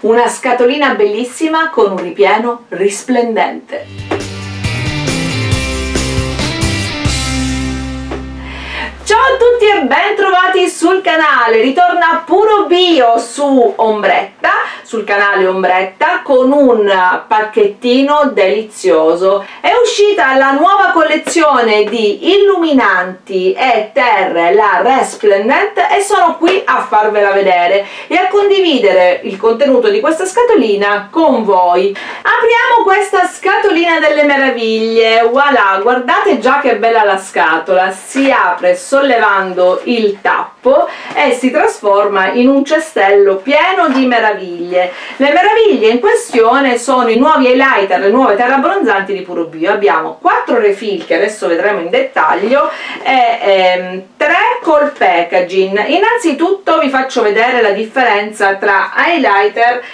una scatolina bellissima con un ripieno risplendente. Ciao a tutti e ben trovati sul canale. Ritorna Puro Bio su Ombretta, sul canale Ombretta, con un pacchettino delizioso. È uscita la nuova collezione di illuminanti e terre, la Resplendent, e sono qui a farvela vedere e a condividere il contenuto di questa scatolina con voi. Apriamo questa scatolina delle meraviglie. Voilà, guardate già che bella la scatola. Si apre sollevando il tappo e si trasforma in un cestello pieno di meraviglie. Le meraviglie in questione sono i nuovi highlighter, le nuove terre abbronzanti di Puro Bio. Abbiamo 4 refill che adesso vedremo in dettaglio e 3 col packaging. Innanzitutto vi faccio vedere la differenza tra highlighter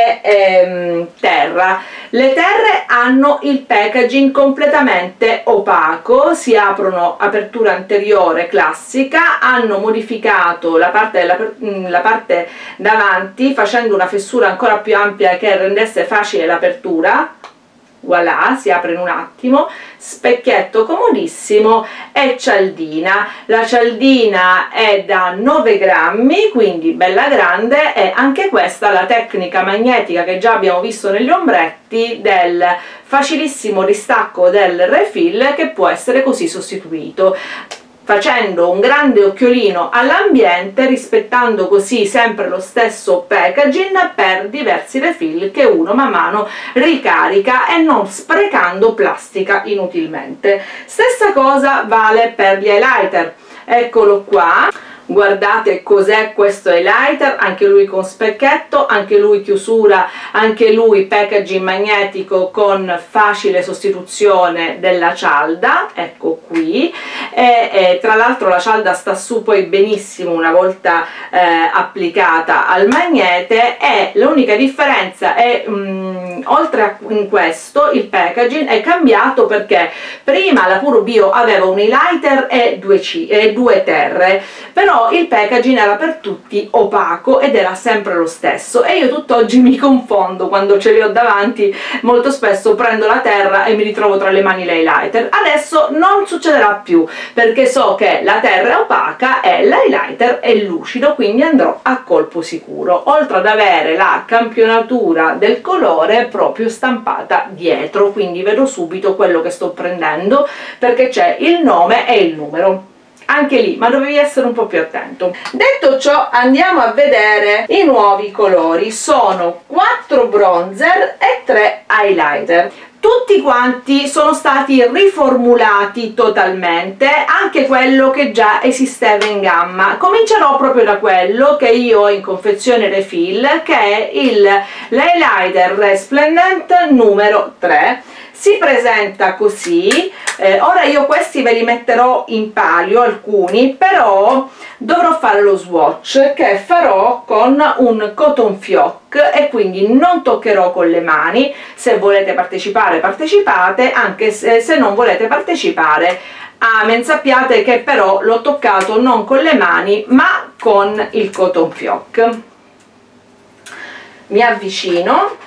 e terra. Le terre hanno il packaging completamente opaco, si aprono apertura anteriore classica, hanno modificato la parte davanti facendo una fessura ancora più ampia che rendesse facile l'apertura. Voilà, si apre in un attimo, specchietto comodissimo e cialdina. La cialdina è da 9 grammi, quindi bella grande, e anche questa la tecnica magnetica che già abbiamo visto negli ombretti del facilissimo distacco del refill, che può essere così sostituito, facendo un grande occhiolino all'ambiente, rispettando così sempre lo stesso packaging per diversi refill che uno man mano ricarica e non sprecando plastica inutilmente. Stessa cosa vale per gli highlighter. Eccolo qua. Guardate cos'è questo highlighter, anche lui con specchietto, anche lui chiusura, anche lui packaging magnetico con facile sostituzione della cialda, ecco qui, e tra l'altro la cialda sta su poi benissimo una volta applicata al magnete, e l'unica differenza è oltre a questo il packaging è cambiato, perché prima la Puro Bio aveva un highlighter e due terre, però il packaging era per tutti opaco ed era sempre lo stesso, e io tutt'oggi mi confondo quando ce li ho davanti. Molto spesso prendo la terra e mi ritrovo tra le mani l'highlighter. Adesso non succederà più, perché so che la terra è opaca e l'highlighter è lucido, quindi andrò a colpo sicuro, oltre ad avere la campionatura del colore proprio stampata dietro, quindi vedo subito quello che sto prendendo perché c'è il nome e il numero. Anche lì, ma dovevi essere un po' più attento. Detto ciò, andiamo a vedere i nuovi colori. Sono 4 bronzer e 3 highlighter. Tutti quanti sono stati riformulati totalmente, anche quello che già esisteva in gamma. Comincerò proprio da quello che io ho in confezione refill, che è l'highlighter Resplendent numero 3. Si presenta così. Ora io questi ve li metterò in palio alcuni, però dovrò fare lo swatch, che farò con un cotton fioc, e quindi non toccherò con le mani. Se volete partecipare partecipate, anche se non volete partecipare amen, sappiate che però l'ho toccato non con le mani ma con il cotton fioc. Mi avvicino.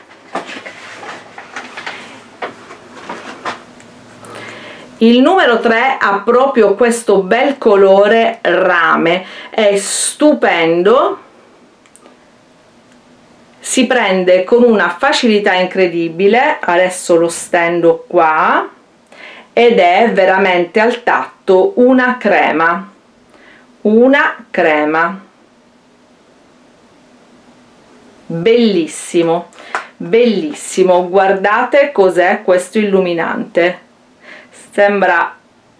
Il numero 3 ha proprio questo bel colore rame, è stupendo, si prende con una facilità incredibile. Adesso lo stendo qua ed è veramente al tatto una crema, bellissimo, bellissimo. Guardate cos'è questo illuminante. Sembra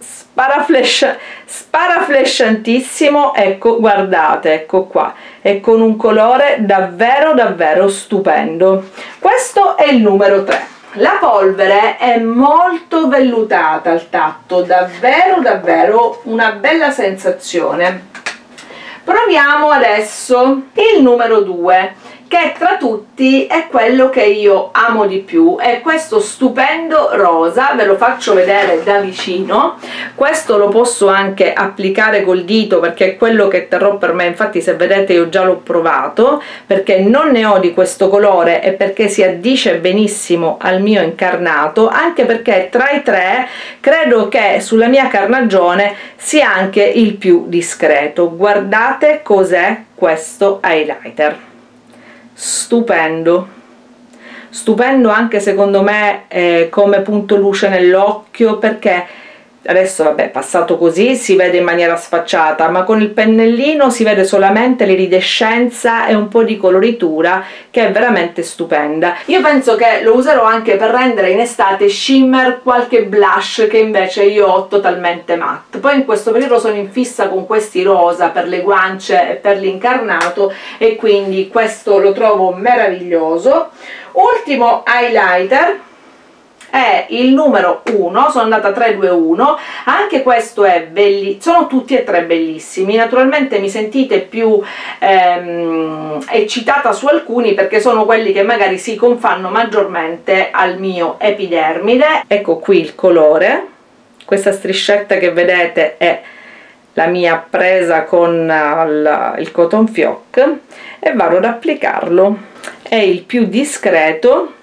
sparaflashantissimo. Ecco, guardate, ecco qua, è con un colore davvero davvero stupendo. Questo è il numero 3. La polvere è molto vellutata al tatto, davvero davvero una bella sensazione. Proviamo adesso il numero 2, che tra tutti è quello che io amo di più, è questo stupendo rosa. Ve lo faccio vedere da vicino. Questo lo posso anche applicare col dito perché è quello che terrò per me, infatti se vedete io già l'ho provato, perché non ne ho di questo colore e perché si addice benissimo al mio incarnato, anche perché tra i tre credo che sulla mia carnagione sia anche il più discreto. Guardate cos'è questo highlighter, stupendo, stupendo anche secondo me come punto luce nell'occhio, perché adesso vabbè, passato così si vede in maniera sfacciata, ma con il pennellino si vede solamente l'iridescenza e un po' di coloritura che è veramente stupenda. Io penso che lo userò anche per rendere in estate shimmer qualche blush che invece io ho totalmente matte. Poi in questo periodo sono in fissa con questi rosa per le guance e per l'incarnato, e quindi questo lo trovo meraviglioso. Ultimo highlighter è il numero 1, sono andata 321, anche questo è bellissimo, sono tutti e tre bellissimi. Naturalmente mi sentite più eccitata su alcuni perché sono quelli che magari si confanno maggiormente al mio epidermide. Ecco qui il colore, questa striscetta che vedete è la mia presa con il cotton fioc e vado ad applicarlo. È il più discreto,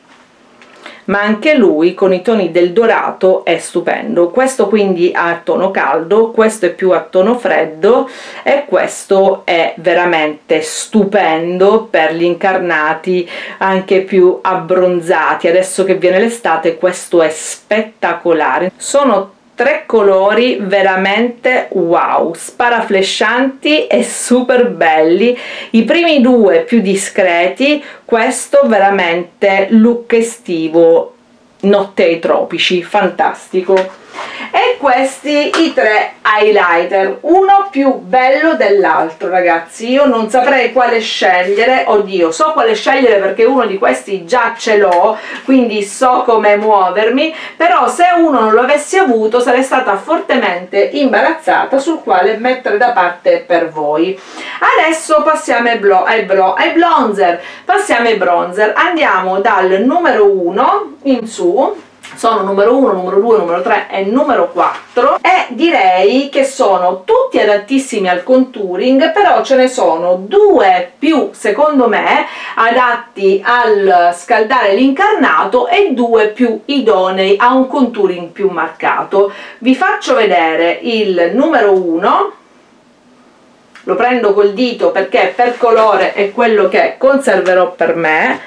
ma anche lui con i toni del dorato è stupendo. Questo quindi a tono caldo, questo è più a tono freddo e questo è veramente stupendo per gli incarnati anche più abbronzati. Adesso che viene l'estate questo è spettacolare. Sono tre colori veramente wow, sparaflescianti e super belli. I primi due più discreti, questo veramente look estivo, notte ai tropici, fantastico. E questi i tre highlighter, uno più bello dell'altro, ragazzi. Io non saprei quale scegliere. Oddio, so quale scegliere perché uno di questi già ce l'ho, quindi so come muovermi, però se uno non lo avessi avuto sarei stata fortemente imbarazzata sul quale mettere da parte per voi. Adesso passiamo ai bronzer. Passiamo ai bronzer, andiamo dal numero 1 in su. Sono numero 1, numero 2, numero 3 e numero 4, e direi che sono tutti adattissimi al contouring, però ce ne sono due più, secondo me, adatti al scaldare l'incarnato e due più idonei a un contouring più marcato. Vi faccio vedere il numero 1, lo prendo col dito perché per colore è quello che conserverò per me.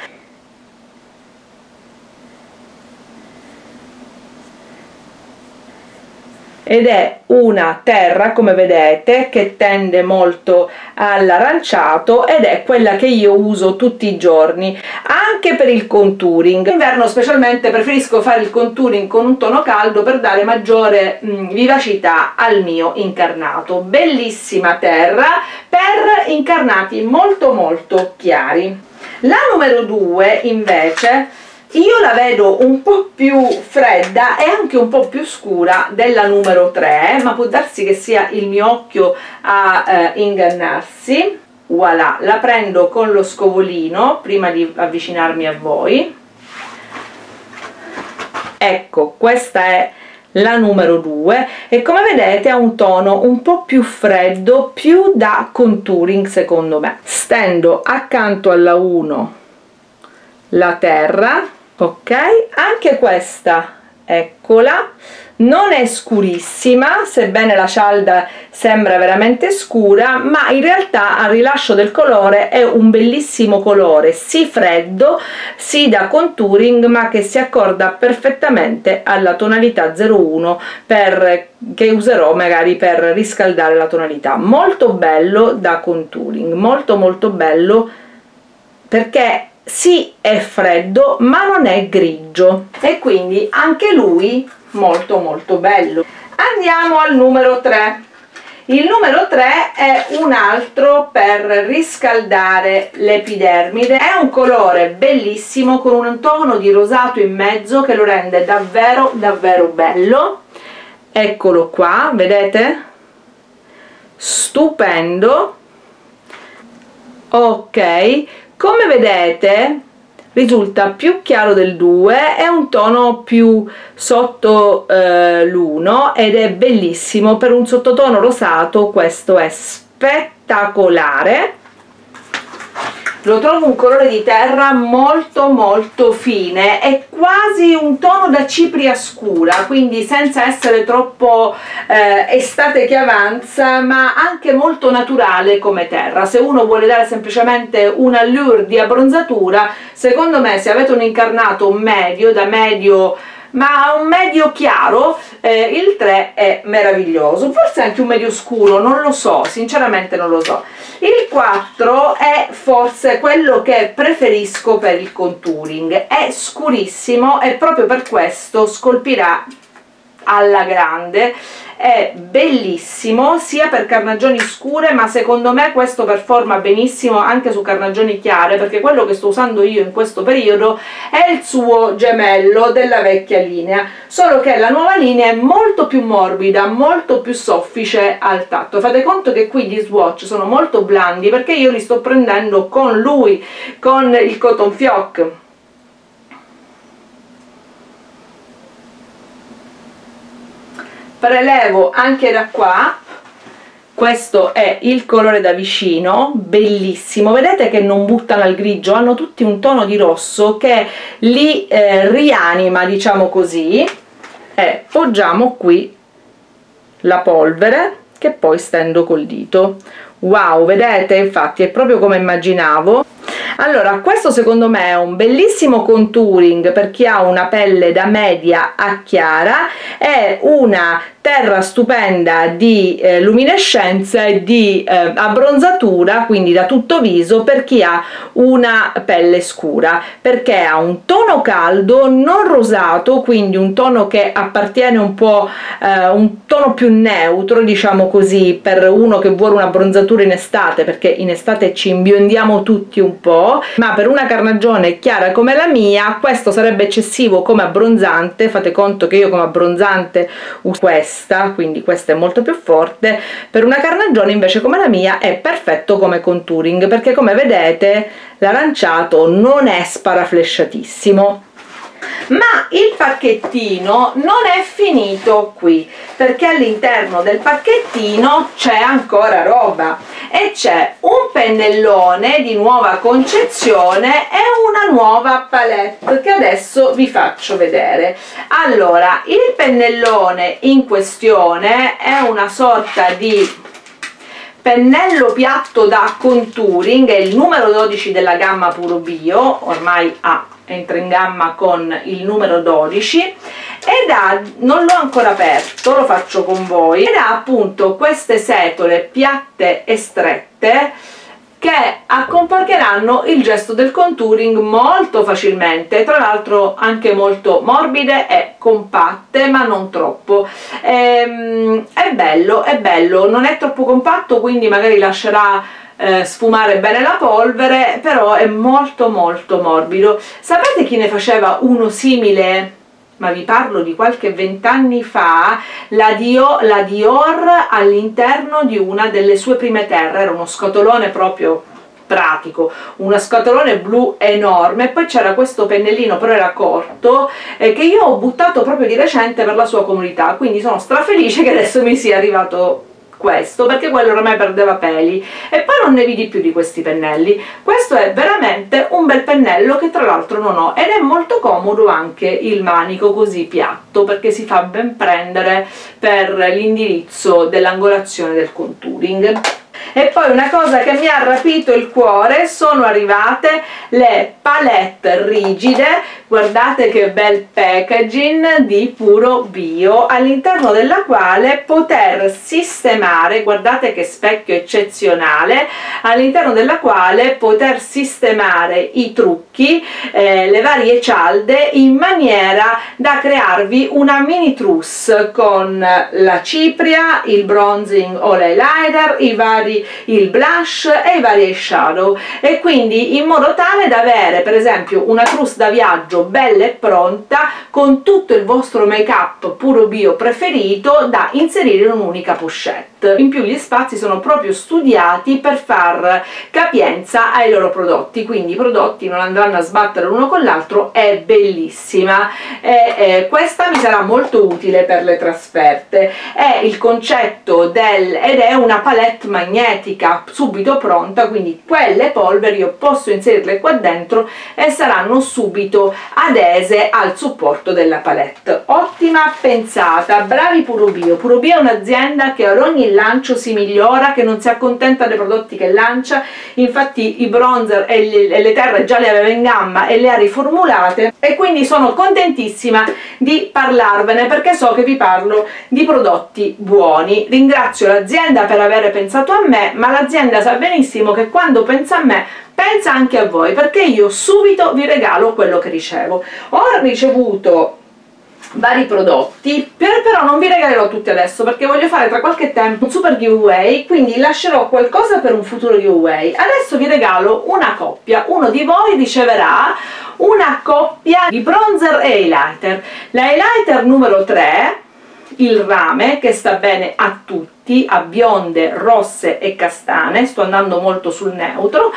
Ed è una terra, come vedete, che tende molto all'aranciato ed è quella che io uso tutti i giorni anche per il contouring. In inverno specialmente preferisco fare il contouring con un tono caldo per dare maggiore vivacità al mio incarnato. Bellissima terra per incarnati molto molto chiari. La numero 2 invece io la vedo un po' più fredda e anche un po' più scura della numero 3, ma può darsi che sia il mio occhio a ingannarsi. Voilà, la prendo con lo scovolino prima di avvicinarmi a voi. Ecco, questa è la numero 2 e come vedete ha un tono un po' più freddo, più da contouring secondo me. Stendo accanto alla 1 la terra. Ok, anche questa, eccola, non è scurissima, sebbene la cialda sembra veramente scura, ma in realtà al rilascio del colore è un bellissimo colore, sì freddo, sì da contouring, ma che si accorda perfettamente alla tonalità 01 che userò magari per riscaldare la tonalità. Molto bello da contouring, molto molto bello, perché sì è freddo ma non è grigio e quindi anche lui molto molto bello. Andiamo al numero 3. Il numero 3 è un altro per riscaldare l'epidermide, è un colore bellissimo con un tono di rosato in mezzo che lo rende davvero davvero bello. Eccolo qua, vedete? Stupendo. Ok, Come vedete risulta più chiaro del 2, è un tono più sotto l'1 ed è bellissimo per un sottotono rosato. Questo è spettacolare, lo trovo un colore di terra molto molto fine, è quasi un tono da cipria scura, quindi senza essere troppo estate che avanza, ma anche molto naturale come terra. Se uno vuole dare semplicemente un allure di abbronzatura, secondo me, se avete un incarnato medio, da medio ma un medio chiaro, il 3 è meraviglioso, forse anche un medio scuro, non lo so, sinceramente non lo so. Il 4 è forse quello che preferisco per il contouring, è scurissimo e proprio per questo scolpirà alla grande, è bellissimo sia per carnagioni scure, ma secondo me questo performa benissimo anche su carnagioni chiare, perché quello che sto usando io in questo periodo è il suo gemello della vecchia linea, solo che la nuova linea è molto più morbida, molto più soffice al tatto. Fate conto che qui gli swatch sono molto blandi perché io li sto prendendo con lui, con il Cotton Fioc. Prelevo anche da qua, questo è il colore da vicino, bellissimo, vedete che non buttano al grigio, hanno tutti un tono di rosso che li rianima, diciamo così, e poggiamo qui la polvere che poi stendo col dito. Wow, vedete? Infatti è proprio come immaginavo. Allora, questo secondo me è un bellissimo contouring per chi ha una pelle da media a chiara, è una terra stupenda di luminescenza e di abbronzatura, quindi da tutto viso, per chi ha una pelle scura, perché ha un tono caldo, non rosato, quindi un tono che appartiene un po' un tono più neutro, diciamo così, per uno che vuole un'abbronzatura in estate, perché in estate ci imbiondiamo tutti un po', ma per una carnagione chiara come la mia questo sarebbe eccessivo come abbronzante. Fate conto che io come abbronzante uso questa, quindi questa è molto più forte. Per una carnagione invece come la mia è perfetto come contouring, perché come vedete l'aranciato non è sparaflesciatissimo. Ma il pacchettino non è finito qui, perché all'interno del pacchettino c'è ancora roba, e c'è un pennellone di nuova concezione e una nuova palette che adesso vi faccio vedere. Allora, il pennellone in questione è una sorta di pennello piatto da contouring, è il numero 12 della gamma Puro Bio, ormai entra in gamma con il numero 12, ed ha, non l'ho ancora aperto, lo faccio con voi, ed ha appunto queste setole piatte e strette che accompagneranno il gesto del contouring molto facilmente, tra l'altro anche molto morbide e compatte, ma non troppo. È bello, non è troppo compatto, quindi magari lascerà sfumare bene la polvere, però è molto molto morbido. Sapete chi ne faceva uno simile? Ma vi parlo di qualche 20 anni fa, la Dior all'interno di una delle sue prime terre, era uno scatolone proprio pratico, uno scatolone blu enorme, e poi c'era questo pennellino, però era corto, che io ho buttato proprio di recente per la sua comunità, quindi sono strafelice che adesso mi sia arrivato questo, perché quello ormai perdeva peli e poi non ne vidi più di questi pennelli. Questo è veramente un bel pennello che tra l'altro non ho, ed è molto comodo anche il manico così piatto, perché si fa ben prendere per l'indirizzo dell'angolazione del contouring. E poi una cosa che mi ha rapito il cuore, sono arrivate le palette rigide, guardate che bel packaging, di Puro Bio, all'interno della quale poter sistemare, guardate che specchio eccezionale, all'interno della quale poter sistemare i trucchi, le varie cialde, in maniera da crearvi una mini trousse con la cipria, il bronzing o l'highlighter, il blush e i vari eyeshadow, e quindi in modo tale da avere per esempio una trousse da viaggio bella e pronta con tutto il vostro make up Puro Bio preferito da inserire in un'unica pochette. palette. In più gli spazi sono proprio studiati per far capienza ai loro prodotti, quindi i prodotti non andranno a sbattere l'uno con l'altro. È bellissima, questa mi sarà molto utile per le trasferte. È il concetto ed è una palette magnetica subito pronta, quindi quelle polveri io posso inserirle qua dentro e saranno subito adese al supporto della palette. Ottima pensata, bravi Puro Bio. Puro Bio è un'azienda che ad ogni lancio si migliora, che non si accontenta dei prodotti che lancia. Infatti i bronzer e le terre già le aveva in gamma e le ha riformulate, e quindi sono contentissima di parlarvene perché so che vi parlo di prodotti buoni. Ringrazio l'azienda per aver pensato a me, ma l'azienda sa benissimo che quando pensa a me pensa anche a voi, perché io subito vi regalo quello che ricevo. Ho ricevuto vari prodotti, però non vi regalerò tutti adesso perché voglio fare tra qualche tempo un super giveaway, quindi lascerò qualcosa per un futuro giveaway. Adesso vi regalo una coppia, uno di voi riceverà una coppia di bronzer e highlighter. L'highlighter numero 3, il rame, che sta bene a tutti, a bionde, rosse e castane, sto andando molto sul neutro,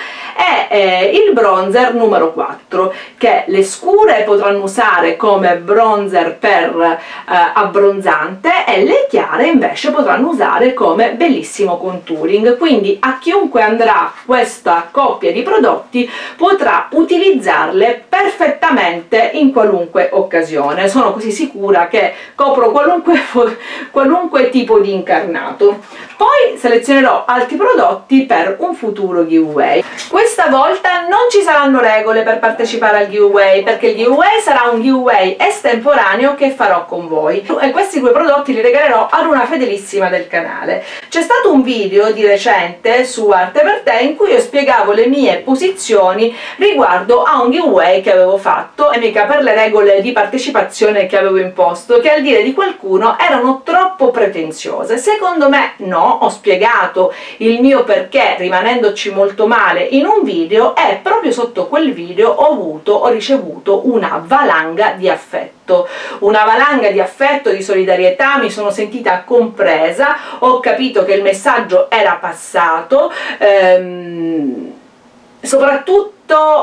e il bronzer numero 4, che le scure potranno usare come bronzer per abbronzante e le chiare invece potranno usare come bellissimo contouring. Quindi a chiunque andrà questa coppia di prodotti potrà utilizzarle perfettamente in qualunque occasione. Sono così sicura che copro qualunque tipo di incarnato. Poi selezionerò altri prodotti per un futuro giveaway. Questa volta non ci saranno regole per partecipare al giveaway, perché il giveaway sarà un giveaway estemporaneo che farò con voi, e questi due prodotti li regalerò ad una fedelissima del canale. C'è stato un video di recente su Arte per Te in cui io spiegavo le mie posizioni riguardo a un giveaway che avevo fatto, e mica per le regole di partecipazione che avevo imposto, che al dire di qualcuno erano troppo pretenziose. Secondo me no, ho spiegato il mio perché rimanendoci molto male in un video, e proprio sotto quel video ho ricevuto una valanga di affetto, di solidarietà. Mi sono sentita compresa, ho capito che il messaggio era passato, soprattutto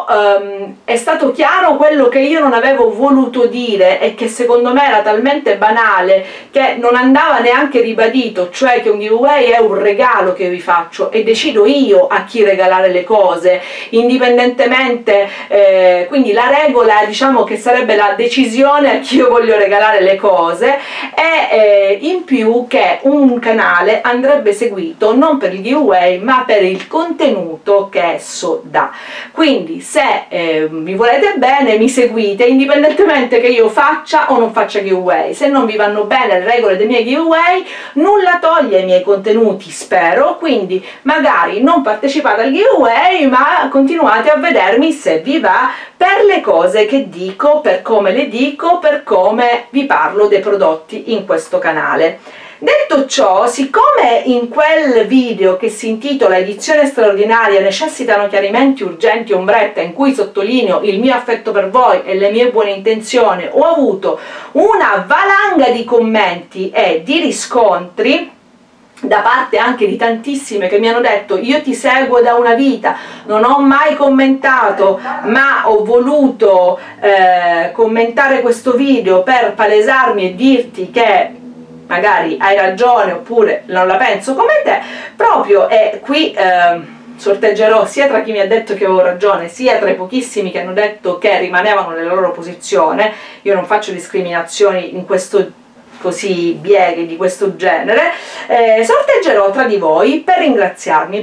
è stato chiaro quello che io non avevo voluto dire e che secondo me era talmente banale che non andava neanche ribadito, cioè che un giveaway è un regalo che vi faccio e decido io a chi regalare le cose, indipendentemente, quindi la regola, diciamo, che sarebbe la decisione a chi io voglio regalare le cose, e in più che un canale andrebbe seguito non per il giveaway ma per il contenuto che esso dà. Quindi se mi volete bene mi seguite indipendentemente che io faccia o non faccia giveaway. Se non vi vanno bene le regole dei miei giveaway, nulla toglie ai miei contenuti, spero, quindi magari non partecipate al giveaway ma continuate a vedermi se vi va, per le cose che dico, per come le dico, per come vi parlo dei prodotti in questo canale. Detto ciò, siccome in quel video che si intitola Edizione straordinaria necessitano chiarimenti urgenti ombretta, in cui sottolineo il mio affetto per voi e le mie buone intenzioni, ho avuto una valanga di commenti e di riscontri da parte anche di tantissime che mi hanno detto: io ti seguo da una vita, non ho mai commentato, ma ho voluto commentare questo video per palesarmi e dirti che magari hai ragione oppure non la penso come te, proprio, e qui sorteggerò sia tra chi mi ha detto che avevo ragione, sia tra i pochissimi che hanno detto che rimanevano nella loro posizione. Io non faccio discriminazioni in questo così bieghe di questo genere. Sorteggerò tra di voi per ringraziarvi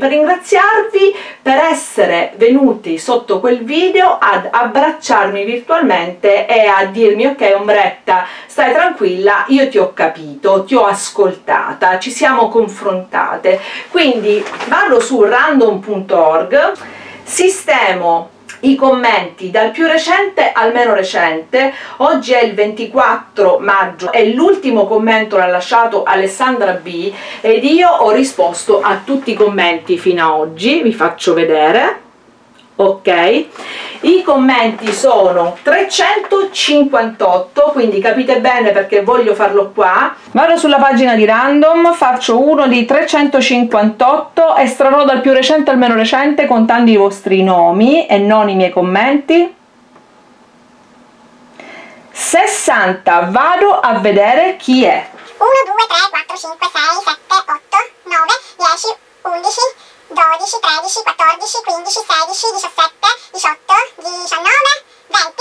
per essere venuti sotto quel video ad abbracciarmi virtualmente e a dirmi: ok Ombretta, stai tranquilla, io ti ho capito, ti ho ascoltata, ci siamo confrontate. Quindi vado su random.org, sistemo i commenti dal più recente al meno recente. Oggi è il 24 maggio e l'ultimo commento l'ha lasciato Alessandra B ed io ho risposto a tutti i commenti fino a oggi, vi faccio vedere, ok? I commenti sono 358, quindi capite bene perché voglio farlo qua. Vado sulla pagina di random, faccio uno di 358, estrarrò dal più recente al meno recente contando i vostri nomi e non i miei commenti. 60, vado a vedere chi è. 1, 2, 3, 4, 5, 6, 7, 8, 9, 10, 11, 12, 13, 14, 15, 16, 17, 18, 19, 20.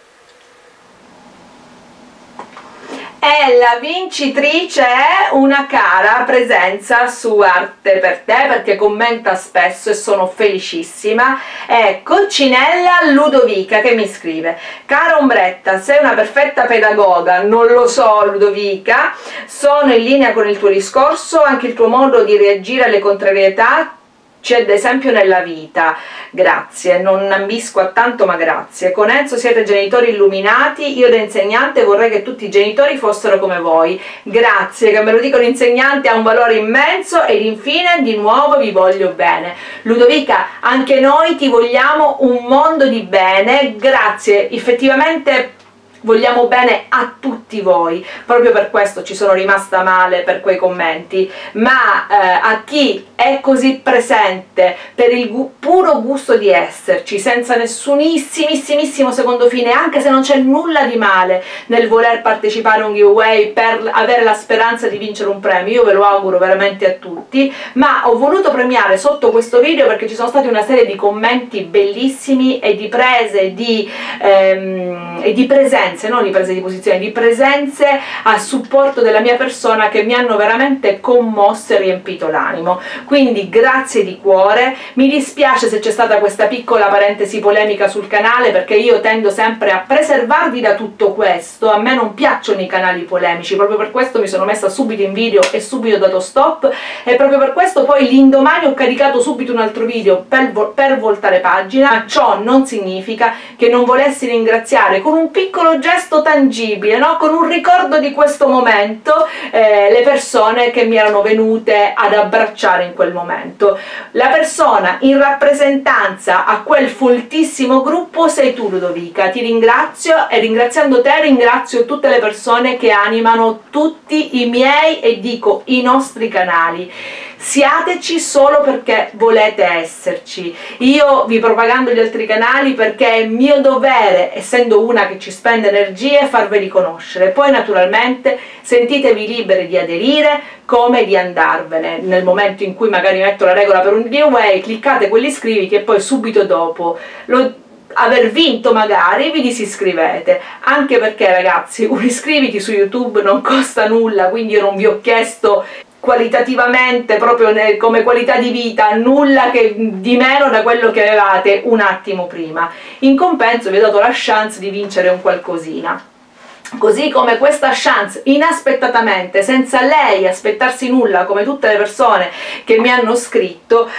E la vincitrice è una cara presenza su Arte per te, perché commenta spesso e sono felicissima. È Coccinella Ludovica che mi scrive: cara Ombretta, sei una perfetta pedagoga. Non lo so Ludovica, sono in linea con il tuo discorso, anche il tuo modo di reagire alle contrarietà c'è ad esempio nella vita. Grazie, non ambisco a tanto ma grazie. Con Enzo siete genitori illuminati, io da insegnante vorrei che tutti i genitori fossero come voi. Grazie, che me lo dico l'insegnante ha un valore immenso. Ed infine di nuovo vi voglio bene. Ludovica, anche noi ti vogliamo un mondo di bene. Grazie, effettivamente vogliamo bene a tutti voi, proprio per questo ci sono rimasta male per quei commenti, ma a chi è così presente per il puro gusto di esserci, senza nessunissimissimo secondo fine, anche se non c'è nulla di male nel voler partecipare a un giveaway per avere la speranza di vincere un premio, io ve lo auguro veramente a tutti, ma ho voluto premiare sotto questo video perché ci sono stati una serie di commenti bellissimi e di prese e di presenze, non di prese di posizione, di presenze a supporto della mia persona che mi hanno veramente commosso e riempito l'animo. Quindi grazie di cuore, mi dispiace se c'è stata questa piccola parentesi polemica sul canale, perché io tendo sempre a preservarvi da tutto questo, a me non piacciono i canali polemici, proprio per questo mi sono messa subito in video e subito dato stop, e proprio per questo poi l'indomani ho caricato subito un altro video per voltare pagina, ma ciò non significa che non volessi ringraziare con un piccolo gesto tangibile, no? Con un ricordo di questo momento, le persone che mi erano venute ad abbracciare in quel momento. La persona in rappresentanza a quel foltissimo gruppo sei tu Ludovica, ti ringrazio, e ringraziando te ringrazio tutte le persone che animano tutti i miei e dico i nostri canali. Siateci solo perché volete esserci. Io vi propagando gli altri canali perché è mio dovere, essendo una che ci spende energie, farveli conoscere. Poi naturalmente sentitevi liberi di aderire come di andarvene. Nel momento in cui magari metto la regola per un giveaway, cliccate quell'iscriviti e poi subito dopo aver vinto magari vi disiscrivete, anche perché ragazzi un iscriviti su YouTube non costa nulla, quindi io non vi ho chiesto qualitativamente, proprio come qualità di vita, nulla che di meno da quello che avevate un attimo prima. In compenso vi ho dato la chance di vincere un qualcosina. Così come questa chance inaspettatamente, senza lei aspettarsi nulla, come tutte le persone che mi hanno scritto,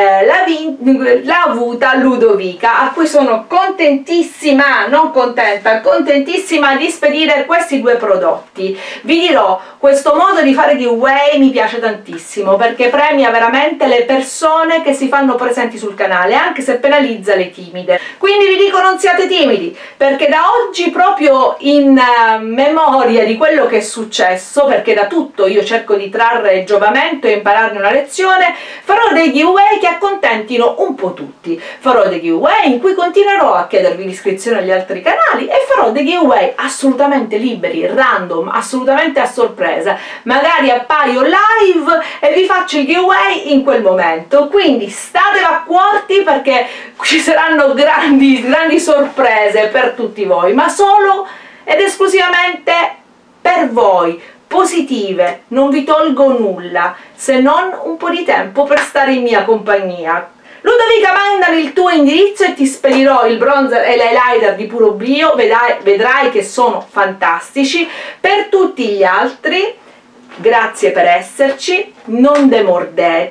l'ha avuta Ludovica, a cui sono contentissima, non contenta, contentissima di spedire questi due prodotti. Vi dirò, questo modo di fare giveaway mi piace tantissimo perché premia veramente le persone che si fanno presenti sul canale, anche se penalizza le timide. Quindi vi dico, non siate timidi, perché da oggi, proprio in memoria di quello che è successo, perché da tutto io cerco di trarre giovamento e impararne una lezione, farò dei giveaway che accontentino un po' tutti. Farò dei giveaway in cui continuerò a chiedervi l'iscrizione agli altri canali e farò dei giveaway assolutamente liberi, random, assolutamente a sorpresa. Magari appaio live e vi faccio il giveaway in quel momento, quindi state accorti perché ci saranno grandi sorprese per tutti voi, ma solo ed esclusivamente per voi, positive. Non vi tolgo nulla se non un po' di tempo per stare in mia compagnia. Ludovica, mandami il tuo indirizzo e ti spedirò il bronzer e l'highlighter di Puro Bio, vedrai che sono fantastici. Per tutti gli altri, grazie per esserci, non demordete,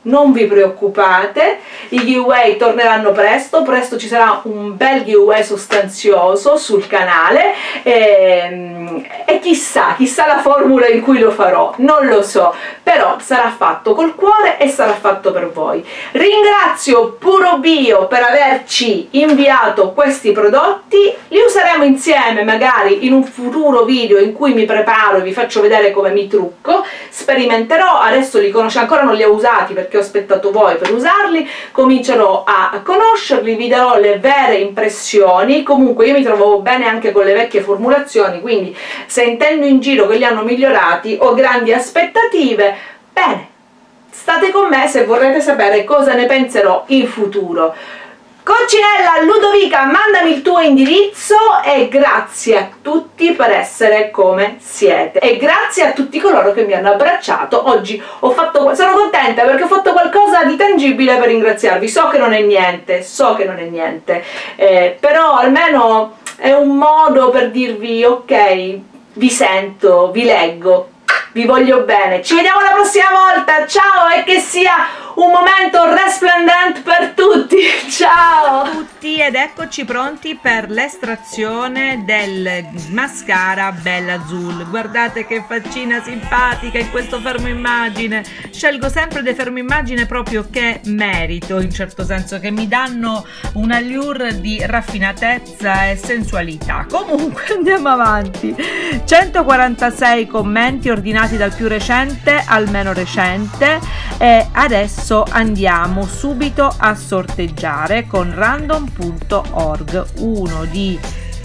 non vi preoccupate, i giveaway torneranno presto ci sarà un bel giveaway sostanzioso sul canale e chissà la formula in cui lo farò, non lo so, però sarà fatto col cuore e sarà fatto per voi. Ringrazio Puro Bio per averci inviato questi prodotti, li useremo insieme magari in un futuro video in cui mi preparo e vi faccio vedere come mi trucco, sperimenterò, adesso li conosco, ancora non li ho usati perché ho aspettato voi per usarli, comincerò a conoscerli, vi darò le vere impressioni. Comunque io mi trovavo bene anche con le vecchie formulazioni, quindi sentendo in giro che li hanno migliorati ho grandi aspettative. Bene, state con me se vorrete sapere cosa ne penserò in futuro. Coccinella Ludovica, mandami il tuo indirizzo e grazie a tutti per essere come siete e grazie a tutti coloro che mi hanno abbracciato. Oggi sono contenta perché ho fatto qualcosa di tangibile per ringraziarvi. So che non è niente, però almeno è un modo per dirvi ok, vi sento, vi leggo, vi voglio bene. Ci vediamo la prossima volta, ciao, e che sia un momento resplendente per tutti. Ciao a tutti ed eccoci pronti per l'estrazione del mascara Bella Azul. Guardate che faccina simpatica in questo fermo immagine. Scelgo sempre dei fermo immagine proprio che merito, in certo senso, che mi danno un allure di raffinatezza e sensualità. Comunque andiamo avanti. 146 commenti ordinati dal più recente al meno recente e adesso andiamo subito a sorteggiare con random.org uno di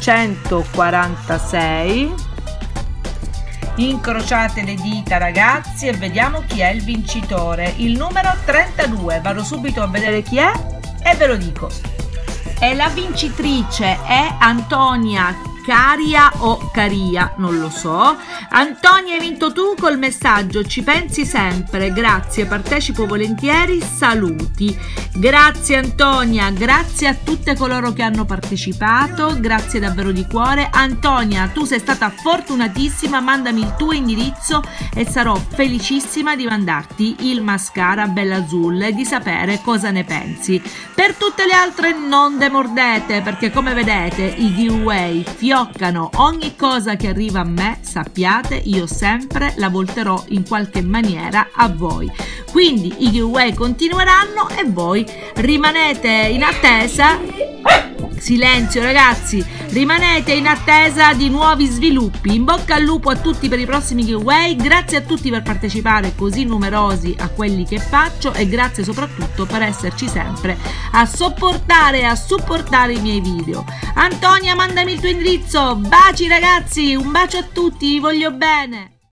146. Incrociate le dita ragazzi e vediamo chi è il vincitore. Il numero 32, vado subito a vedere chi è e ve lo dico. E la vincitrice è Antonia Caria o Caria, non lo so. Antonia, hai vinto tu col messaggio ci pensi sempre, grazie, partecipo volentieri, saluti. Grazie Antonia, grazie a tutte coloro che hanno partecipato, grazie davvero di cuore. Antonia, tu sei stata fortunatissima, mandami il tuo indirizzo e sarò felicissima di mandarti il mascara Bella Azul e di sapere cosa ne pensi. Per tutte le altre non demordete, perché come vedete i giveaway fioccano, ogni cosa che arriva a me, sappiate, io sempre la volterò in qualche maniera a voi. Quindi i giveaway continueranno e voi rimanete in attesa. Silenzio ragazzi, rimanete in attesa di nuovi sviluppi. In bocca al lupo a tutti per i prossimi giveaway, grazie a tutti per partecipare così numerosi a quelli che faccio e grazie soprattutto per esserci sempre a sopportare e a supportare i miei video. Antonia, mandami il tuo indirizzo, baci ragazzi, un bacio a tutti, vi voglio bene.